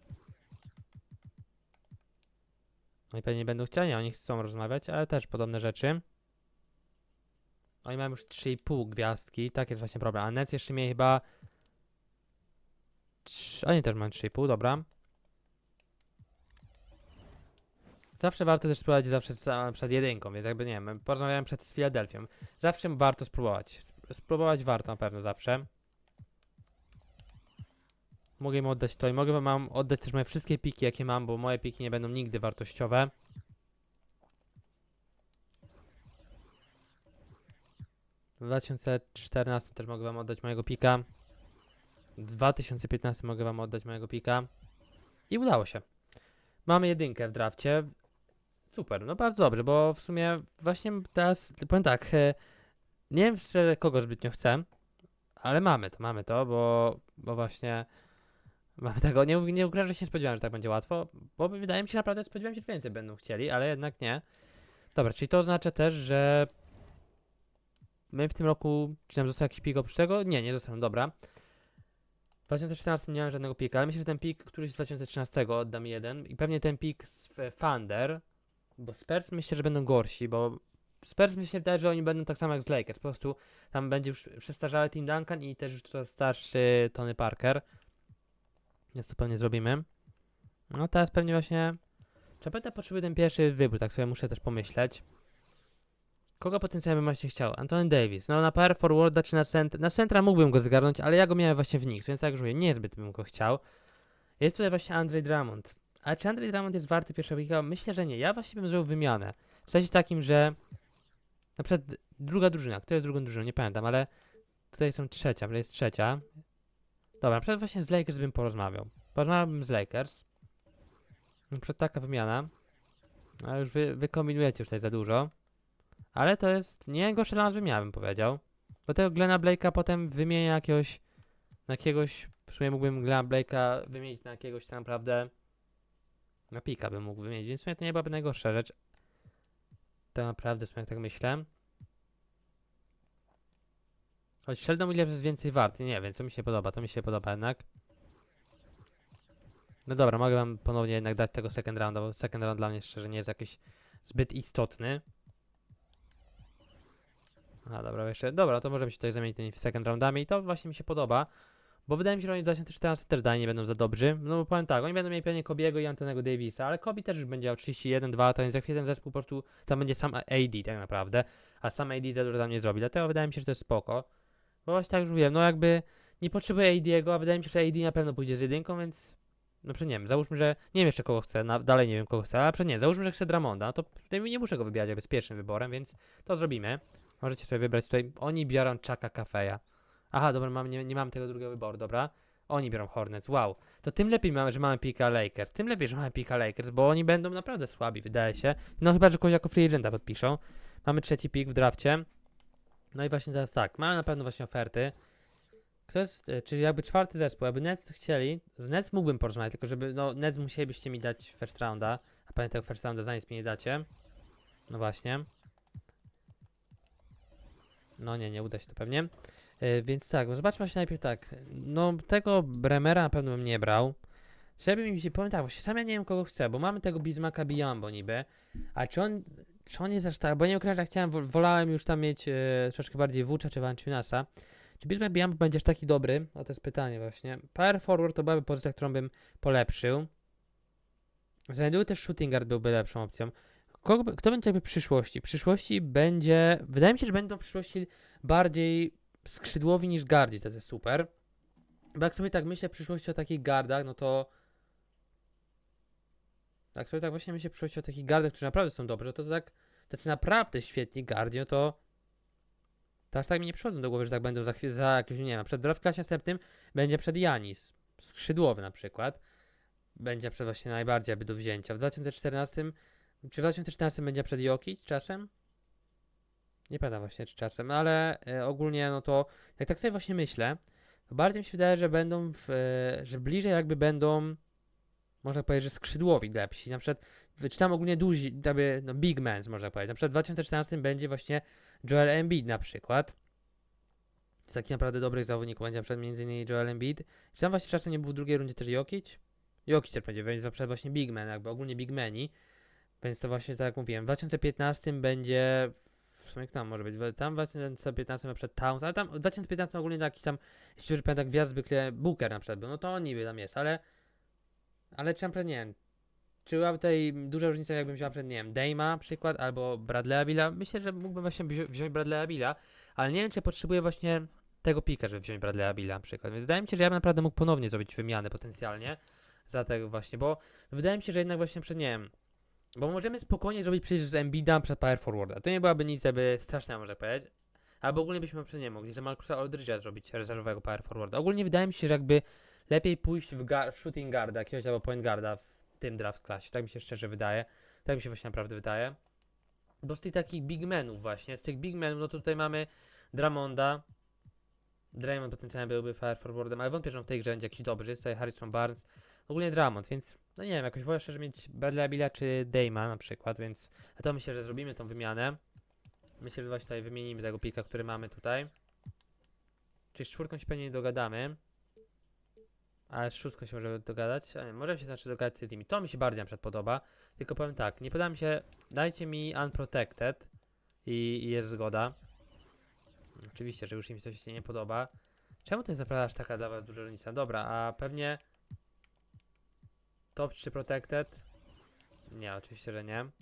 Oni pewnie nie będą chcieli, oni chcą rozmawiać, ale też podobne rzeczy. Oni mają już trzy i pół gwiazdki, tak jest właśnie problem. A Nets jeszcze mieli chyba... trz- Oni też mają trzy i pół, dobra. Zawsze warto też spróbować zawsze z, przed jedynką, więc jakby nie wiem, porozmawiałem przed z Filadelfią. Zawsze warto spróbować. Spróbować warto na pewno zawsze. Mogę im oddać to i mogę wam oddać też moje wszystkie piki jakie mam, bo moje piki nie będą nigdy wartościowe. W dwa tysiące czternastym też mogę wam oddać mojego pika. W dwa tysiące piętnastym mogę wam oddać mojego pika. I udało się. Mamy jedynkę w drafcie. Super, no bardzo dobrze, bo w sumie właśnie teraz, powiem tak, e, nie wiem szczerze kogo zbytnio chcę, ale mamy to, mamy to, bo, bo właśnie mamy tego, nie, nie ukrywam, że się nie spodziewałem, że tak będzie łatwo, bo wydaje mi się naprawdę, spodziewałem się, że więcej będą chcieli, ale jednak nie. Dobra, czyli to oznacza też, że my w tym roku, czy nam został jakiś pik oprócz tego? Nie, nie został, dobra. W dwa tysiące czternastym nie miałem żadnego pika, ale myślę, że ten pik, któryś z dwa tysiące trzynastego oddam jeden i pewnie ten pik z Thunder, bo Spurs myślę, że będą gorsi, bo Spurs mi się wydaje, że oni będą tak samo jak z Lakers, po prostu tam będzie już przestarzały Tim Duncan i też już coraz starszy Tony Parker. Więc to pewnie zrobimy. No teraz pewnie właśnie... Czy będę potrzebuje ten pierwszy wybór, tak sobie muszę też pomyśleć. Kogo potencjalnie bym właśnie chciał? Anthony Davis. No na power forwarda czy na centra? Na centra mógłbym go zgarnąć, ale ja go miałem właśnie w Knicks, więc tak już mówię, niezbyt bym go chciał. Jest tutaj właśnie Andre Drummond. A czy Andre Drummond jest warty pierwszego pika? Myślę, że nie. Ja właśnie bym zrobił wymianę. W sensie takim, że na przykład druga drużyna. Kto jest drugą drużyną? Nie pamiętam, ale tutaj są trzecia, to jest trzecia. Dobra, na przykład właśnie z Lakers bym porozmawiał. Porozmawiałbym z Lakers. Na przykład taka wymiana. A już wy, wy kombinujecie już tutaj za dużo. Ale to jest nie gorszy dla nas wymiana, bym powiedział. Bo tego Glena Blake'a potem wymienia jakiegoś... Na jakiegoś... W sumie mógłbym Glena Blake'a wymienić na jakiegoś tak naprawdę... Na pika bym mógł wymienić, więc w sumie to nie byłaby najgorsza rzecz. Tak naprawdę, w sumie jak tak myślę. Choć Sheldon Williams jest więcej warty, nie wiem, co mi się podoba, to mi się podoba jednak. No dobra, mogę wam ponownie jednak dać tego second rounda, bo second round dla mnie szczerze nie jest jakiś zbyt istotny. A dobra, jeszcze, dobra, to możemy się tutaj zamienić tymi second roundami i to właśnie mi się podoba. Bo wydaje mi się, że oni w dwa tysiące czternastym też dalej nie będą za dobrzy. No bo powiem tak, oni będą mieli pewnie Kobiego i Antonego Davisa, ale Kobe też już będzie miał trzydzieści jeden, dwa lata, więc za chwilę ten zespół po prostu tam będzie sam A D tak naprawdę. A sam A D za dużo tam nie zrobi, dlatego wydaje mi się, że to jest spoko. Bo właśnie tak już wiem, no jakby nie potrzebuję A D'ego, a wydaje mi się, że A D na pewno pójdzie z jedynką, więc... No przecież nie wiem, załóżmy, że... Nie wiem jeszcze kogo chcę, na, dalej nie wiem kogo chcę, ale przecież nie, załóżmy, że chcę Drummonda, no to tutaj nie muszę go wybierać jakby z pierwszym wyborem, więc to zrobimy. Możecie sobie wybrać tutaj, oni biorą Chucka Cafeya. Aha, dobra, mam, nie, nie mam tego drugiego wyboru, dobra. Oni biorą Hornets, wow. To tym lepiej, mamy, że mamy pika Lakers. Tym lepiej, że mamy pika Lakers, bo oni będą naprawdę słabi, wydaje się. No chyba, że kogoś jako free agenta podpiszą. Mamy trzeci pik w drafcie. No i właśnie teraz tak, mamy na pewno właśnie oferty. Kto jest, czyli jakby czwarty zespół, jakby Nets chcieli, z Nets mógłbym porozmawiać, tylko żeby, no Nets musielibyście mi dać first rounda, a pamiętaj, first rounda za nic mi nie dacie. No właśnie. No nie, nie uda się to pewnie. Yy, więc tak, no zobaczmy się najpierw tak. No tego Bremera na pewno bym nie brał. Żeby mi się, powiem tak, właśnie sam ja nie wiem kogo chcę, bo mamy tego Bismacka Biyombo niby. A czy on, czy on jest aż tak, bo nie ukrywam, że chciałem, wolałem już tam mieć yy, troszkę bardziej Vucza czy Valanciunasa. Czy Bismack Biyombo będzie aż taki dobry? O, to jest pytanie właśnie. Power forward to byłaby pozycja, którą bym polepszył. Znajduję też shooting guard byłby lepszą opcją. Kogo, kto będzie jakby w przyszłości? W przyszłości będzie, wydaje mi się, że będą w przyszłości bardziej skrzydłowi niż gardzi, to jest super. Bo jak sobie tak myślę w przyszłości o takich gardach, no to... Jak sobie tak właśnie myślę w przyszłości o takich gardach, którzy naprawdę są dobrzy, to tak, tacy naprawdę świetni gardzi, no to... To aż tak mi nie przychodzą do głowy, że tak będą za chwilę, za jakimś, nie wiem, przed draft klasie następnym będzie przed Janis, skrzydłowy na przykład. Będzie przed właśnie najbardziej jakby do wzięcia. W dwa tysiące czternastym Czy w dwa tysiące czternastym będzie przed Jokic czasem? Nie pamiętam właśnie czy czasem, ale e, ogólnie no to jak tak sobie właśnie myślę, to bardziej mi się wydaje, że będą w, e, że bliżej jakby będą, można powiedzieć, że skrzydłowi lepsi. Na przykład czytam ogólnie duzi, jakby, no big men można powiedzieć. Na przykład w dwa tysiące czternastym będzie właśnie Joel Embiid na przykład. Z takich naprawdę dobrych zawodników będzie na przykład między innymi Joel Embiid. Czy tam właśnie czasem nie był w drugiej rundzie też Jokic? Jokic też będzie, więc na przykład właśnie big men, jakby ogólnie big meni. Więc to właśnie tak jak mówiłem, w dwa tysiące piętnastym będzie, w sumie tam może być, tam w dwa tysiące piętnastym na przykład Towns, ale tam w dwa tysiące piętnastym ogólnie jakiś tam, jeśli już pamiętam, gwiazd zwykle Booker na przykład był, no to on niby tam jest, ale, ale czy na przykład nie wiem, czy byłaby tutaj duża różnica jakbym wziął na przykład, nie wiem, Dame'a przykład, albo Bradley'a Billa, myślę, że mógłbym właśnie wzi wziąć Bradley'a Billa, ale nie wiem, czy ja potrzebuję właśnie tego pika, żeby wziąć Bradley'a Billa na przykład, więc wydaje mi się, że ja bym naprawdę mógł ponownie zrobić wymianę potencjalnie za tego właśnie, bo wydaje mi się, że jednak właśnie przed, nie wiem, bo możemy spokojnie zrobić przecież z Embida przed power forwarda. To nie byłaby nic jakby strasznego, może powiedzieć. Albo ogólnie byśmy przecież nie mogli za Marcusa Aldridge'a zrobić rezerwowego power forwarda. Ogólnie wydaje mi się, że jakby lepiej pójść w, w shooting guarda, jakiegoś albo point guarda w tym draft klasie. Tak mi się szczerze wydaje. Tak mi się właśnie naprawdę wydaje. Bo z tych takich big menów właśnie, z tych big menów, no to tutaj mamy Drummonda. Draymond potencjalnie byłby power forwardem, ale wątpię, że on w tej grze będzie jakiś dobry. Jest tutaj Harrison Barnes. Ogólnie Drummond, więc no nie wiem, jakoś wolę szczerze mieć Bradley'a Billa czy Dame'a na przykład, więc a to myślę, że zrobimy tą wymianę. Myślę, że właśnie tutaj wymienimy tego pika, który mamy tutaj. Czyli z czwórką się pewnie nie dogadamy. Ale z szóstką się możemy dogadać. A nie, możemy się znaczy dogadać z nimi. To mi się bardziej na przykład podoba. Tylko powiem tak, nie podoba mi się, dajcie mi Unprotected i, i jest zgoda. Oczywiście, że już im coś się nie podoba. Czemu to jest naprawdę aż taka dla was duża różnica? Dobra, a pewnie top trzy Protected? Nie, oczywiście, że nie.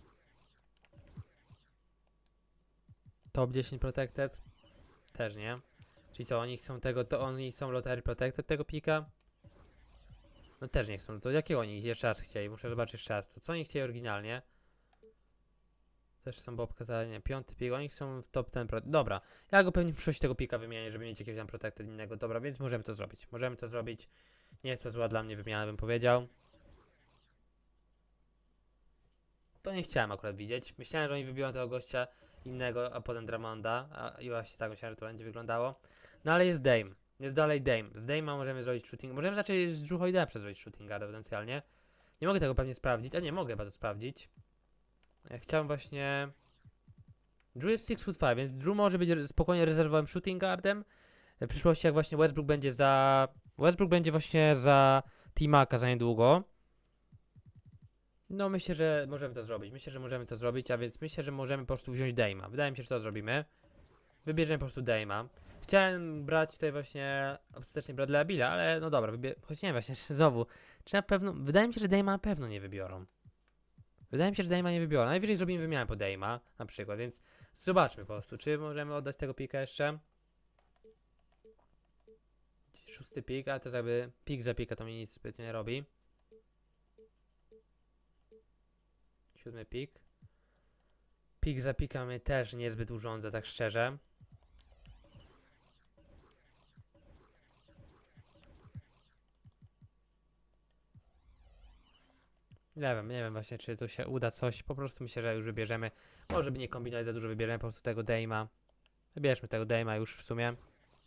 Top dziesięć Protected? Też nie. Czyli co, oni chcą tego, to oni chcą Lottery Protected tego pika? No też nie chcą, to jakiego oni jeszcze raz chcieli? Muszę zobaczyć jeszcze raz. To co oni chcieli oryginalnie? Też są bo pokazali, nie, piąty pik, oni chcą w top ten pro... Dobra, ja go pewnie w przyszłości tego pika wymienię, żeby mieć jakiegoś tam Protected innego. Dobra, więc możemy to zrobić. Możemy to zrobić. Nie jest to zła dla mnie wymiana, bym powiedział. To nie chciałem akurat widzieć. Myślałem, że oni wybiorą tego gościa innego, a potem Drummonda. A, I właśnie tak myślałem, że to będzie wyglądało. No ale jest Dame. Jest dalej Dame. Z Dame'a możemy zrobić shooting. Możemy raczej z Drew Holiday'a zrobić shooting guarda potencjalnie. Nie mogę tego pewnie sprawdzić. A nie, mogę chyba to sprawdzić. Ja chciałem właśnie... Drew jest six foot five, więc Drew może być spokojnie rezerwowym shooting guardem. W przyszłości jak właśnie Westbrook będzie za... Westbrook będzie właśnie za T-Maca za niedługo. No myślę, że możemy to zrobić. Myślę, że możemy to zrobić, a więc myślę, że możemy po prostu wziąć Dame'a. Wydaje mi się, że to zrobimy. Wybierzemy po prostu Dame'a. Chciałem brać tutaj właśnie ostatecznie Bradley'a Billa, ale no dobra, wybier... choć nie wiem właśnie, znowu. Czy na pewno... Wydaje mi się, że Dame'a na pewno nie wybiorą. Wydaje mi się, że Dame'a nie wybiorą. Najwyżej zrobimy wymianę po Dame'a na przykład, więc zobaczmy po prostu, czy możemy oddać tego pika jeszcze. Szósty pik, ale też jakby pik za pika to mi nic zbytnio nie robi. Siódmy pik. Pik za pika mnie też niezbyt urządza, tak szczerze. Nie wiem, nie wiem właśnie, czy tu się uda coś. Po prostu myślę, że już wybierzemy. Może by nie kombinować za dużo, wybierzemy po prostu tego Dame'a. Wybierzmy tego Dame'a już w sumie.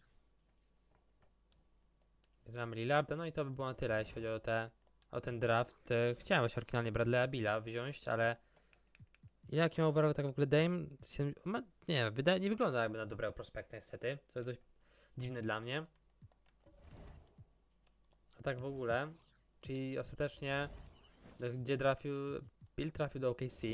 Więc mamy Lillarda, no i to by było na tyle, jeśli chodzi o, te, o ten draft. Chciałem właśnie oryginalnie Bradley'a Billa wziąć, ale... Jaki ma overall tak w ogóle Dame? Ma, nie, wydaje, nie wygląda jakby na dobrego prospekta niestety. To jest dość dziwne dla mnie. A tak w ogóle, czyli ostatecznie, gdzie trafił, Bill trafił do O K C.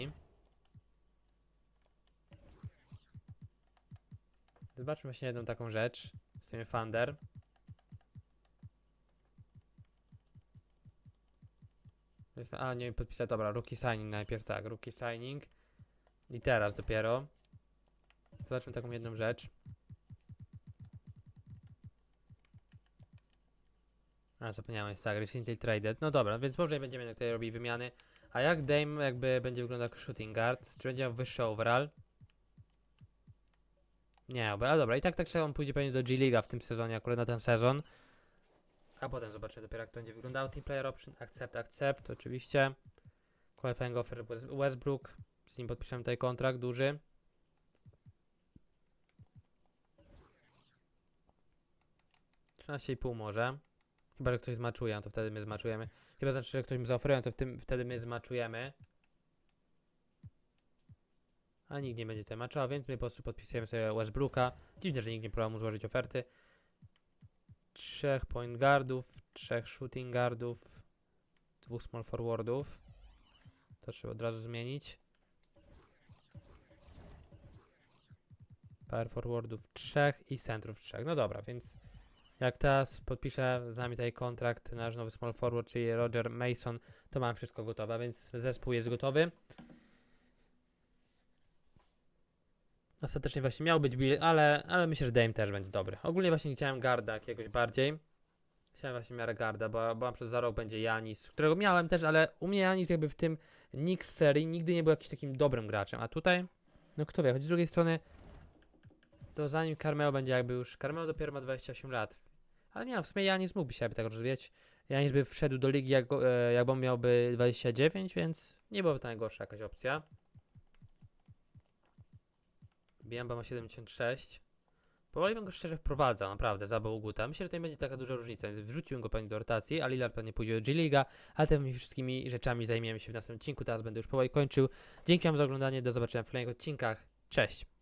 Zobaczmy właśnie jedną taką rzecz z tym Thunder. A, nie wiem, podpisać, dobra, rookie signing najpierw, tak, rookie signing. I teraz dopiero. Zobaczmy taką jedną rzecz. A, zapomniałem, jest tak, recently traded. No dobra, więc może będziemy tutaj robić wymiany. A jak Dame jakby będzie wyglądał jako shooting guard? Czy będzie miał wyższy overall? Nie, ale dobra, i tak tak on pójdzie pewnie do G League'a w tym sezonie, akurat na ten sezon. A potem zobaczymy dopiero jak to będzie wyglądało. Team player option, accept, accept, oczywiście. Qualifying offer West- Westbrook. Z nim podpiszemy tutaj kontrakt duży. trzynaście i pół może. Chyba, że ktoś zmaczuje, no to wtedy my zmaczujemy. Chyba znaczy, że ktoś mi zaoferuje, no to w tym, wtedy my zmaczujemy. A nikt nie będzie tutaj maczował, więc my po prostu podpisujemy sobie Westbrooka. Dziwne, że nikt nie próbował mu złożyć oferty. Trzech point guardów, trzech shooting guardów, dwóch small forwardów. To trzeba od razu zmienić. Power forwardów trzech i centrów trzech. No dobra, więc jak teraz podpiszę z nami tutaj kontrakt, nasz nowy small forward, czyli Roger Mason, to mam wszystko gotowe, więc zespół jest gotowy. Ostatecznie właśnie miał być Bill, ale, ale myślę, że Dame też będzie dobry. Ogólnie właśnie chciałem garda jakiegoś bardziej. Chciałem właśnie miarę garda, bo, bo przez za rok będzie Janis, którego miałem też, ale u mnie Janis jakby w tym Knicks serii nigdy nie był jakimś takim dobrym graczem, a tutaj, no kto wie, choć z drugiej strony to zanim Carmelo będzie jakby już, Carmelo dopiero ma dwadzieścia osiem lat, ale nie no, w sumie Janis mógłby się jakby tak rozwijać. Janis by wszedł do ligi jak, e, jakby on miałby dwadzieścia dziewięć, więc nie byłaby to najgorsza jakaś opcja. Biamba ma siedemdziesiąt sześć. Powoli bym go szczerze wprowadzał, naprawdę, za Boguta. Myślę, że tutaj będzie taka duża różnica, więc wrzuciłem go pewnie do rotacji, a Lillard pewnie pójdzie do G-Liga, ale tymi wszystkimi rzeczami zajmiemy się w następnym odcinku. Teraz będę już powoli kończył. Dzięki wam za oglądanie, do zobaczenia w kolejnych odcinkach. Cześć!